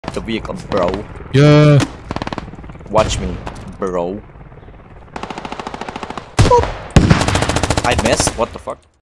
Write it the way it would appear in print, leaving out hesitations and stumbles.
the vehicle, bro. Yeah. Watch me, bro. Boop. I missed. What the fuck?